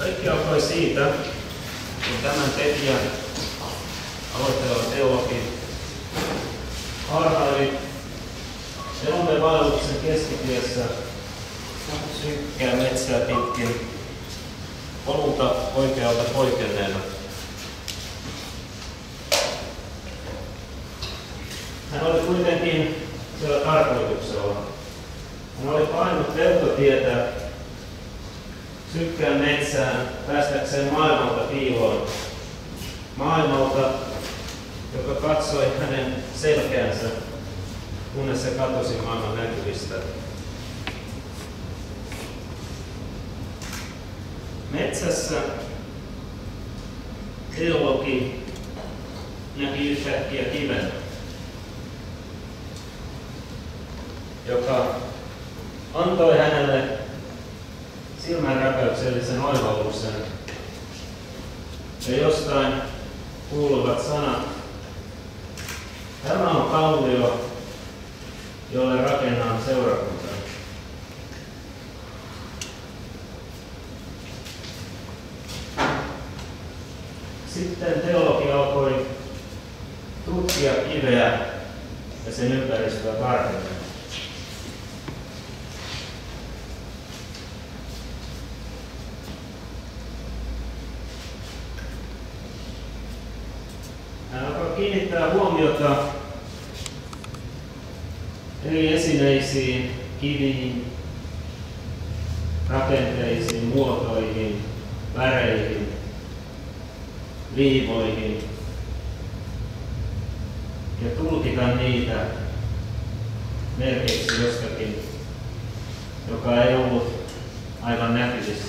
Kaikki alkoi siitä, kun tämän tekijän aloitteleva teologi harhaili elomme vaelluksen keskitiessä synkkää metsää pitkin polulta oikealta poikenneena. Hän oli kuitenkin sillä tarkoituksella. Hän oli painut peltotietä synkkään metsään päästäkseen maailmalta piiloon. Maailmalta, joka katsoi hänen selkäänsä, kunnes se katosi maailman näkyvistä. Metsässä teologi näki yhtäkkiä kiven, joka antoi hänelle silmänräpäyksellisen oivalluksen. Ja jostain kuuluvat sanat: tämä on kallio, jolle rakennan seurakuntaa. Sitten teologi alkoi tutkia kiveä ja sen ympäristöä tarkemmin. Hän alkoi kiinnittää huomiota eri esineisiin, kiviin, rakenteisiin, muotoihin, väreihin, viivoihin ja tulkita niitä merkiksi jostakin, joka ei ollut aivan näkyvissä.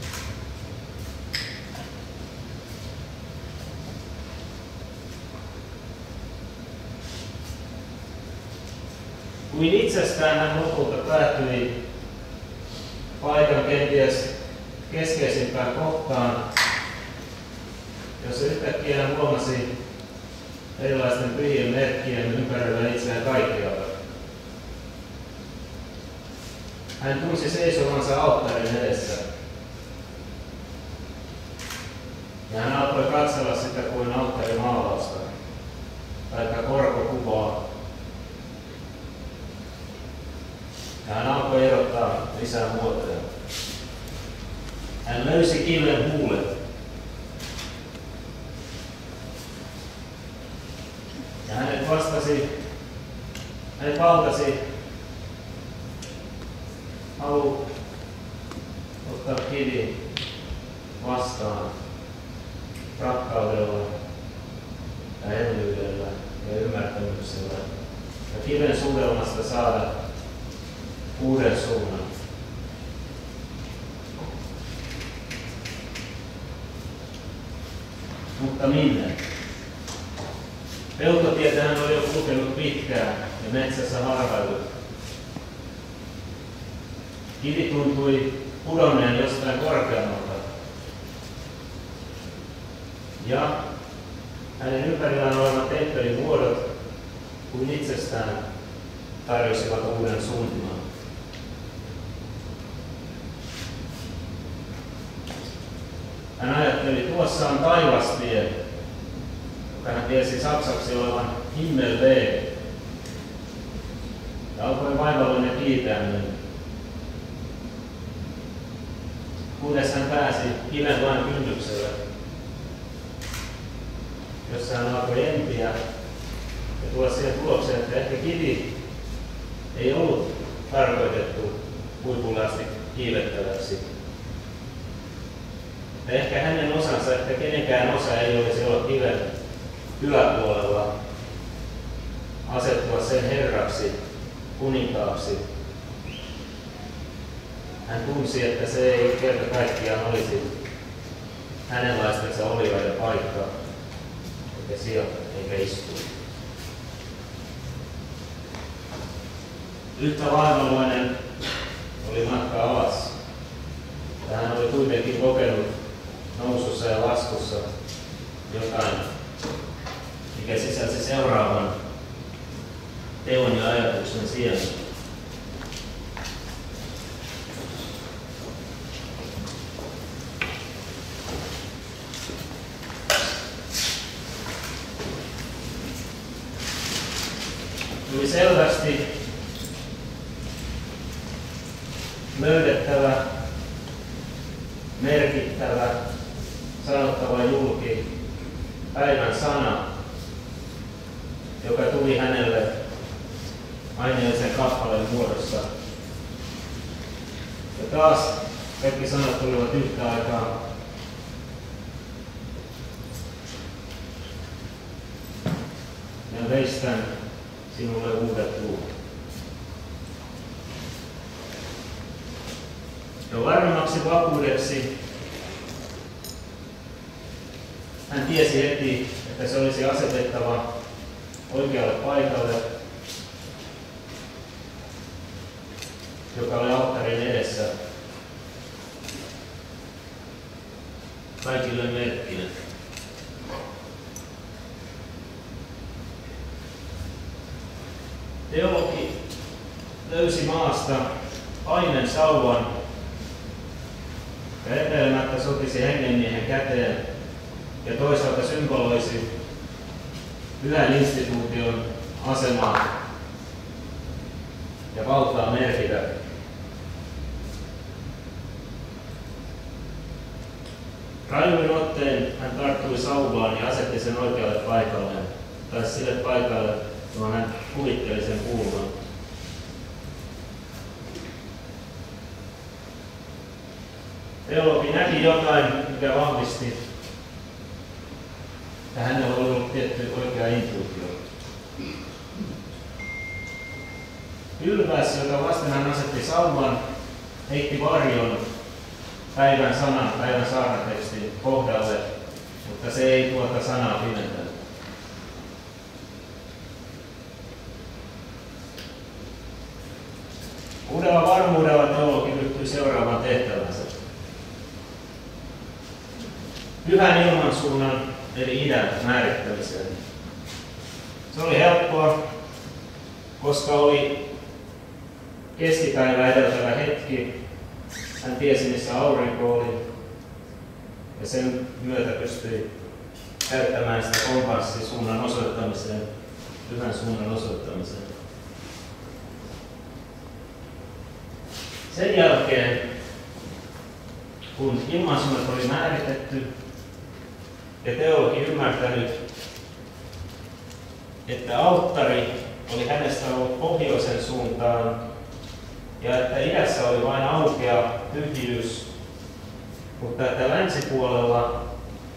Kuin itsestään hän lopulta päätyi paikan kenties keskeisimpään kohtaan, jossa yhtäkkiä hän huomasi erilaisten pyhien merkkien ympärillä itseään kaikkialla. Hän tunsi seisovansa alttarin edessä. Ja hän alkoi katsella sitä kuin alttarin maalausta tai korkokuvaa. Ja hän alkoi erottaa lisää muotoja. Hän löysi kiven huulet. Ja hänet valtasi halu ottaa kivi vastaan rakkaudella ja hellyydellä ja ymmärtämyksellä ja kiven suudelmasta saada uuden suunnan. Mutta minne? Peltotietä hän oli jo kulkenut pitkään ja metsässä harhaillut. Kivi tuntui pudonneen jostain korkeammalta. Ja hänen ympärillään olevat temppelin muodot kuin itsestään tarjosivat uuden suunnan. Hän ajatteli, tuossa on taivastie, joka hän tiesi saksaksi olevan Himmelweg. Ja alkoi vaivalloinen kiitäminen, kunnes hän pääsi kiven vain kynnykselle, jossa hän alkoi empiä ja tulla siihen tulokseen, että ehkä kivi ei ollut tarkoitettu huipulle asti kiivettäväksi. Ja ehkä hänen osansa, että kenenkään osa ei olisi olla kiven yläpuolella, asettua sen herraksi, kuninkaaksi. Hän tunsi, että se ei kerta kaikkiaan olisi hänenlaistensa olijoiden paikka, eikä sieltä, eikä istua. Yhtä vaivalloinen oli matka alas. Ja hän oli kuitenkin kokenut nousussa ja laskussa jotain, mikä sisälsi seuraavan teon ja ajatuksen sijaan. selvästi löydettävä, merkittävä, sanottava julki päivän sana, joka tuli hänelle aineellisen kappaleen muodossa. Ja taas kaikki sanat tulivat yhtä aikaa. Ja veistän sinulle uudet luvut. Ja varmaksi vakuudeksi hän tiesi heti, että se olisi asetettava oikealle paikalle, joka oli alttarin edessä kaikille merkkinä. Teologi löysi maasta painen sauvan ja epäilemättä sotisi hengenmiehen käteen ja toisaalta symboloisi pyhän instituution asemaa ja valtaa merkitä. Rajuin otteen hän tarttui sauvaan ja asetti sen oikealle paikalleen, tai sille paikalle, johon hän kuvitteli sen kuuluvan. Teologi näki jotain, mikä vahvisti, että hänellä oli ollut tietty oikea intuitio. Pylväs, jota vasten hän asetti sauvan, heitti varjon päivän sanan, päivän saarnatekstin kohdalle, mutta se ei tuota sanaa pimentänyt. Uudella varmuudella teologi ryhtyi seuraavaan tehtävänsä. Pyhän ilmansuunnan eli idän määrittämiseen. Se oli helppoa, koska oli keskipäivä edeltävä hetki. Hän tiesi, missä aurinko oli, ja sen myötä pystyi käyttämään sitä kompassisuunnan osoittamiseen, pyhän suunnan osoittamiseen. Sen jälkeen, kun ilmansuunnat oli määritetty ja teologi ymmärtänyt, että alttari oli hänestä ollut pohjoisen suuntaan ja että idässä oli vain aukea tyhjyys, mutta että länsipuolella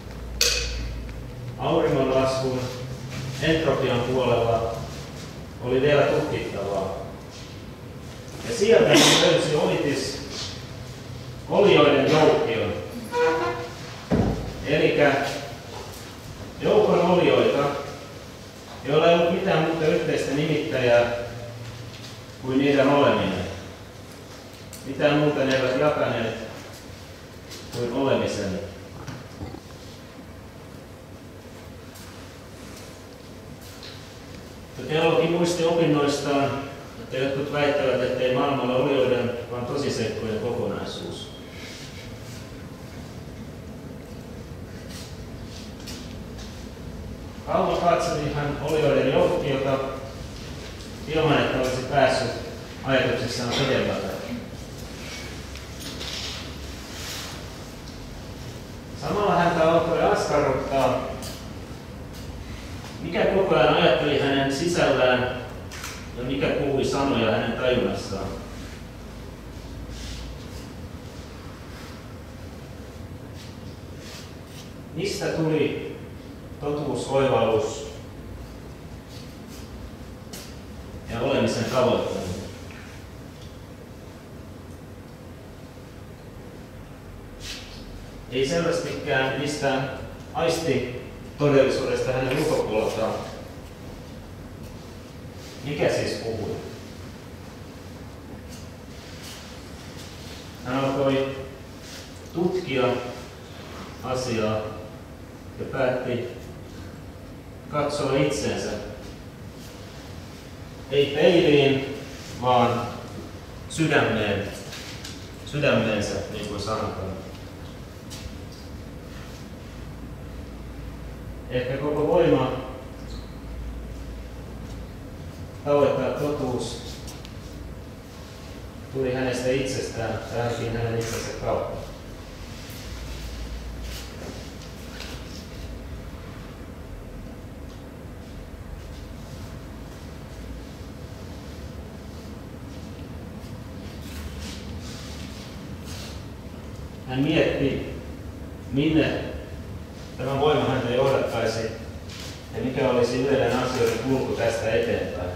auringonlaskun entropian puolella oli vielä tutkittavaa. Ja sieltä löysi Olitis olioiden joukkion, eli joukon olioita, joilla ei ollut mitään muuta yhteistä nimittäjää kuin niiden oleminen. Mitään muuta ne eivät jakaneet kuin olemisen. Teologi muisti opinnoistaan, että jotkut väittävät, ettei maailma ole olioiden, vaan tosiseikkojen kokonaisuus. Kauan katseli hän olioiden joukkiota ilman, että olisi päässyt ajatuksissaan pidemmälle. Samalla häntä alkoi askarruttaa, mikä koko ajan ajatteli hänen sisällään ja mikä puhui sanoja hänen tajunnassaan. Mistä tuli totuusoivallus ja olemisen tavoittaminen? Ei selvästikään mistään aistitodellisuudesta hänen ulkopuoleltaan. Mikä siis puhui? Hän alkoi tutkia asiaa ja päätti katsoa itsensä. Ei peiliin, vaan sydämeensä, niin kuin sanotaan. Ehkä koko voima tavoittaa totuus tuli hänestä itsestään tai ainakin hänen itsensä kautta. Hän mietti, minne tämä voima häntä johdattaisi ja mikä olisi yleinen asioiden kulku tästä eteenpäin.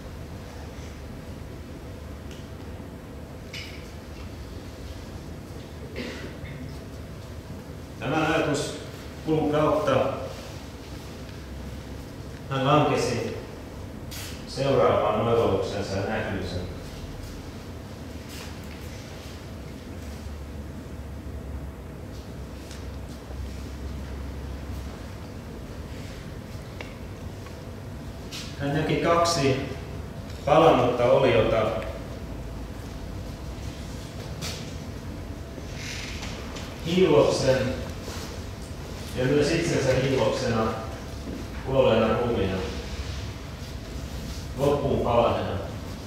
Tämän ajatuskulun kautta hän lankesi seuraavaan oivalluksensa ja näkyy sen. Hän näki kaksi palannutta oliota, hiilloksen ja myös itsensä hiilloksena kuolleena rumina, loppuun palaneena.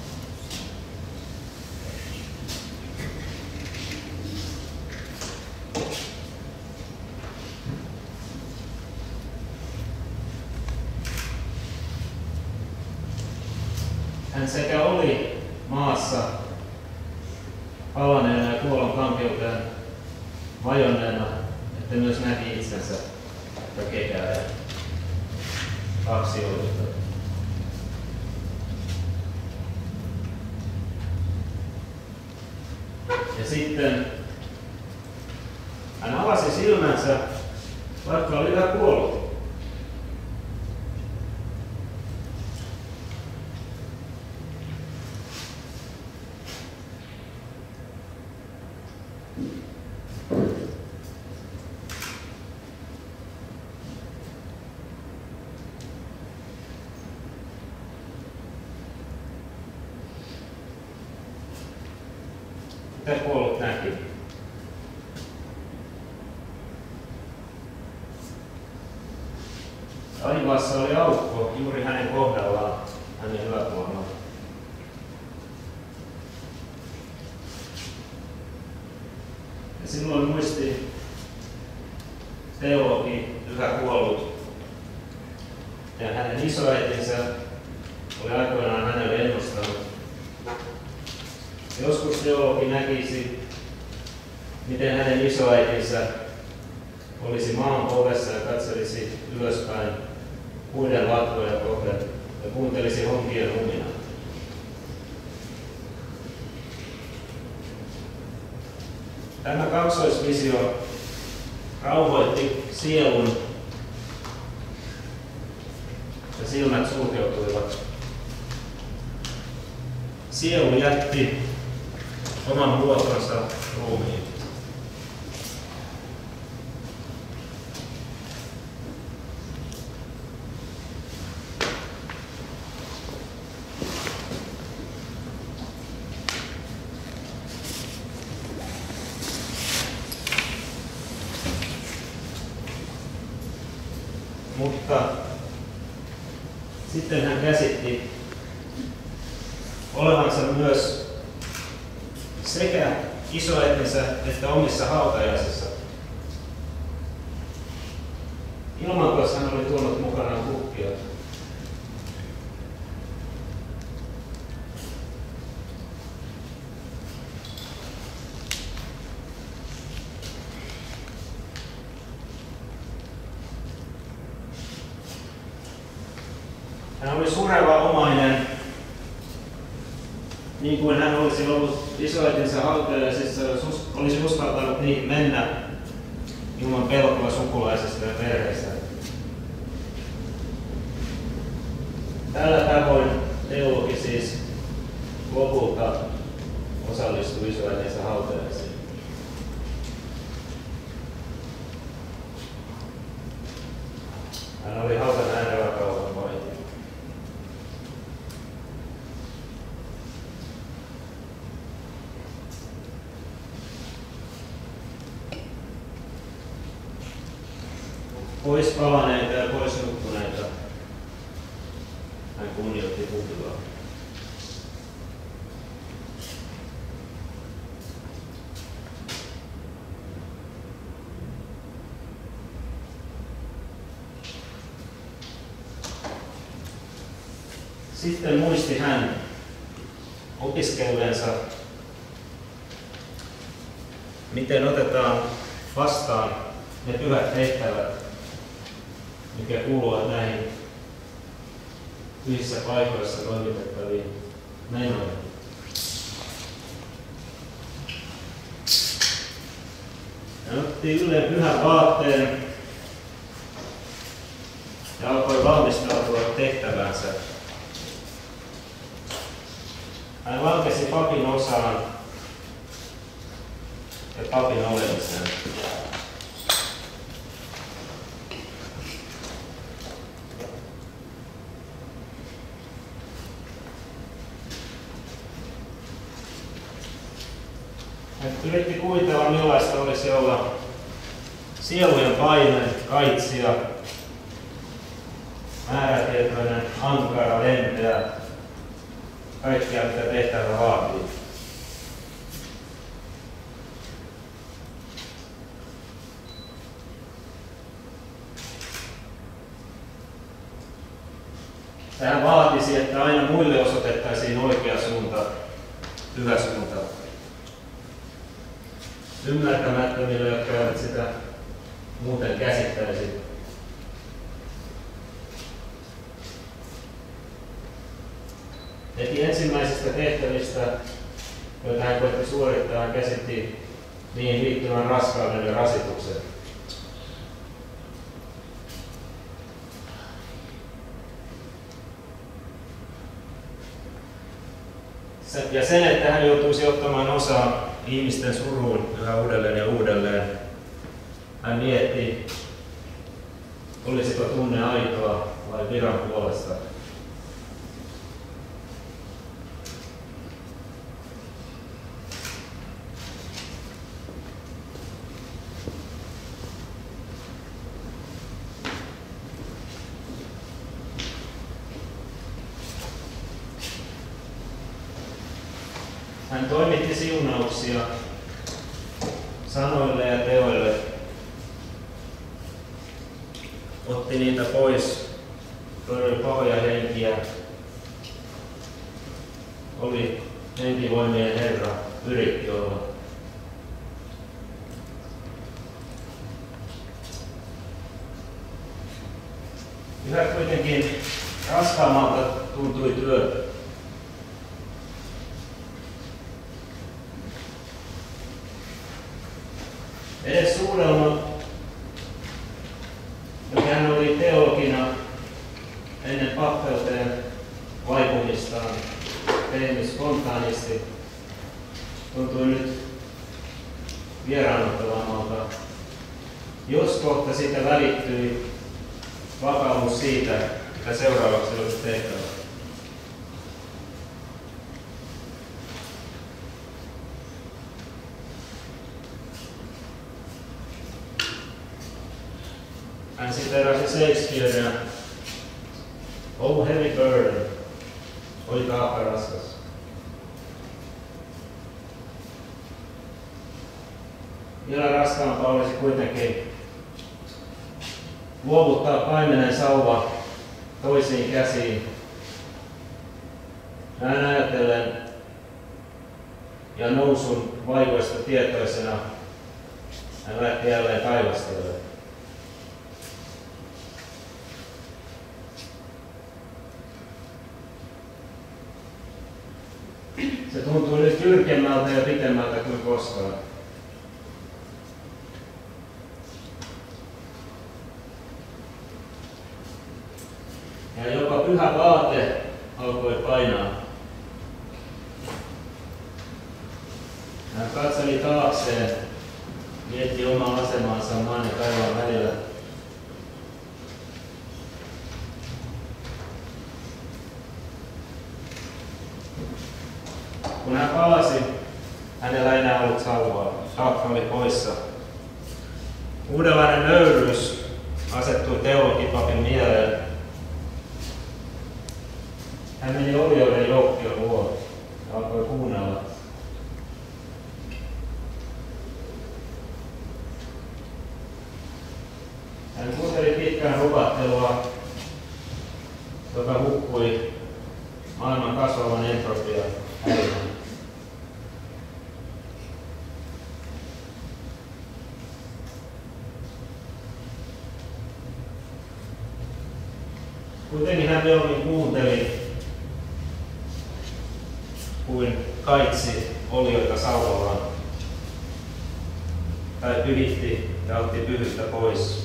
Hän sekä oli maassa palaneena ja kuollon kankeuteen vajonneena, että myös näki itsensä ja kekää ja kaksi oliota. Ja sitten hän avasi silmänsä, vaikka oli vielä kuollut. Mitä kuollut näki? Taivaassa oli aukko juuri hänen kohdallaan, hänen yläpuolellaan. Ja silloin muisti teologi yhä kuollut ja hänen isoäitinsä oli aikoinaan hänelle ennustanut. Joskus teologi näkisi, miten hänen isoäitinsä olisi maan povessa ja katselisi ylöspäin puiden latvoja kohden ja kuuntelisi honkien huminaa. Tämä kaksoisvisio rauhoitti sielun ja silmät sulkeutuivat. Sielu jätti oman muotonsa ruumiin. Mutta sitten hän käsitti olevansa myös sekä isoäitinsä että omissa hautajaisissa. Ilmankossa hän oli tuonut mukanaan kukkia. Hän oli sureva omainen, niin kuin hän olisi ollut isoäitinsä hautajaisissa, jos olisi uskaltanut niihin mennä ilman pelkoa sukulaisista ja perheistä. Tällä tavoin teologi siis lopulta osallistui isoäitinsä hautajaisiin. Hän oli hautan äänenrakaupan voitti. Pois palaneita ja pois nukkuneita hän kunnioitti kuplaa. Sitten muisti hän opiskellensa, miten otetaan vastaan ne pyhät tehtävät, mikä kuuluvat näihin pyhissä paikoissa toimitettaviin menoihin. Hän otti ylle pyhän vaatteen ja alkoi valmistautua tehtävänsä. Hän valkesi papin osaan ja papin olemiseen. Hän yritti kuvitella, millaista olisi olla sielujen paine, kaitsija, määrätietoinen, ankara, lempeä, kaikkia mitä tehtävä vaatii. Hän vaatisi, että aina muille osoitettaisiin oikea suunta, hyvä suunta. Ymmärtämättömille, jotka eivät sitä muuten käsittäisi. Heti ensimmäisistä tehtävistä, joita hän koetti suorittaa, hän käsitti niihin liittyvän raskauden ja rasituksen. Ja sen, että hän joutuisi ottamaan osaa ihmisten suruun yhä uudelleen ja uudelleen. Hän mietti, olisiko tunne aitoa vai viran puolesta. Hän toimitti siunauksia sanoille ja teoille, otti niitä pois, torjui pahoja henkiä, oli henkivoimien Herra, yritti olla. Yhä kuitenkin raskaammalta tuntui työ. Edes Suudelma, joka hän oli teologina ennen pappeuteen vaipumistaan tehnyt spontaanisti, tuntui nyt vieraannuttavammalta, jos kohta siitä välittyi vakaumus siitä, mitä seuraavaksi olisi tehtävä. Hän siteerasi Shakespearea, "Oh heavy burden", oli taakka raskas. Vielä raskaampaa olisi kuitenkin luovuttaa paimenen sauva toisiin käsiin. Näin ajatellen ja nousun vaivoista tietoisena hän lähti jälleen taivastelle. Se tuntuu nyt jyrkemmältä ja pitemmältä kuin koskaan. Ja jopa pyhä vaate alkoi painaa. Hän katseli taakseen, mietti omaa asemaansa maan ja taivaan välillä. Kun hän palasi, hänellä ei enää ollut salvaa. Taakka oli poissa. Uudenlainen nöyryys asettui teologipapin mieleen. Hän meni olioiden joukkion luo ja alkoi kuunnella. Hän kuunteli pitkään rupattelua, joka hukkui kasvavan entropian häiriön. Kuitenkin hän mieluummin kuunteli kuin kaitsi olioita sauvallaan tai pyhitti ja otti pyhyyttä pois.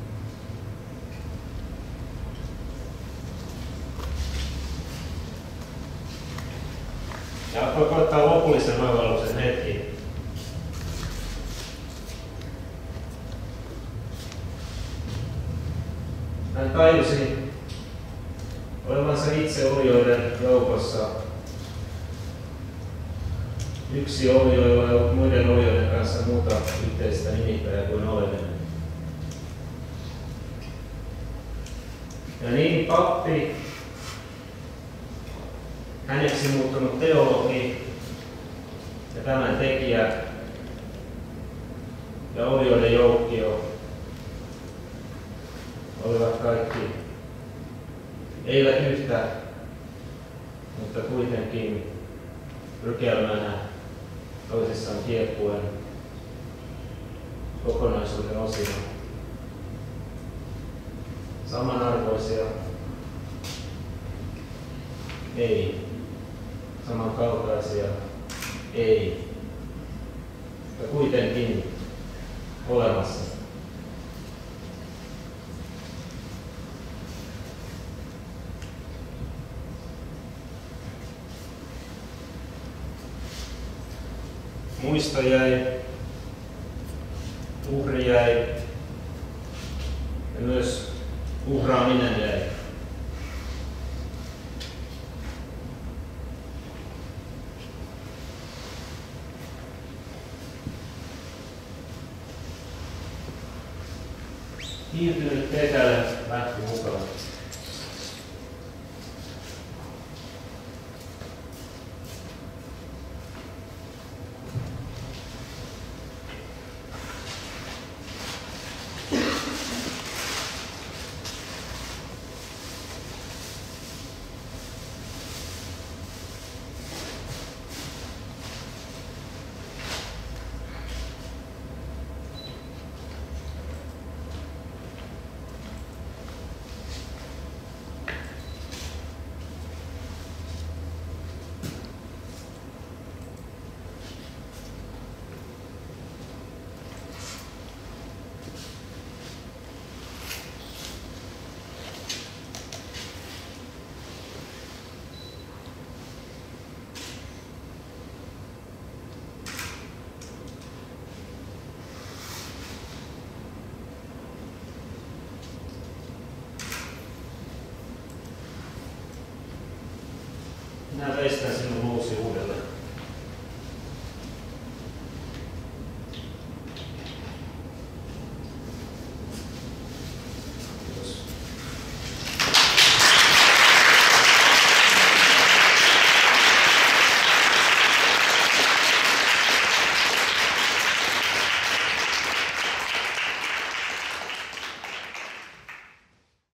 Ja alkoi koittaa lopullisen oivalluksen hetki. Hän tajusi olevansa itse olioiden joukossa. Yksi olio, jolla ei ollut muiden olioiden kanssa muuta yhteistä nimittäjää kuin oleminen. Ja niin pappi, häneksi muuttunut teologi ja tämän tekijä ja olioiden joukkio olivat kaikki eivät yhtä, mutta kuitenkin rykelmänä toisissaan kieppuen kokonaisuuden osina. Samanarvoisia, ei. Samankaltaisia, ei. Mutta kuitenkin olemassa. Muisto jäi, uhri jäi ja myös uhraaminen jäi. Kiihtynyt Petäle lähti mukaan. Minä veistin